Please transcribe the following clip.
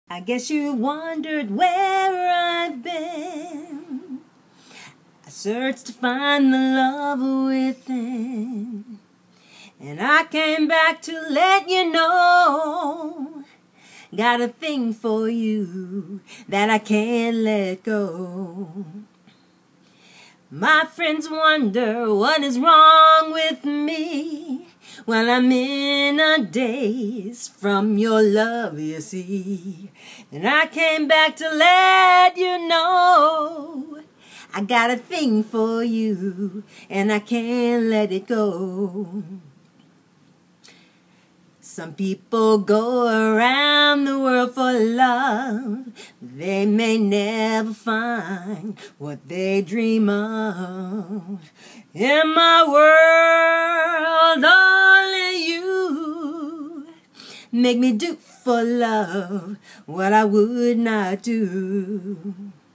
I guess you wondered where I've been. I searched to find the love within, and I came back to let you know. Got a thing for you that I can't let go. My friends wonder what is wrong with me. Well, I'm in a daze from your love, you see. And I came back to let you know. I got a thing for you, and I can't let it go. Some people go around the world for love. They may never find what they dream of. In my world, only you make me do for love what I would not do.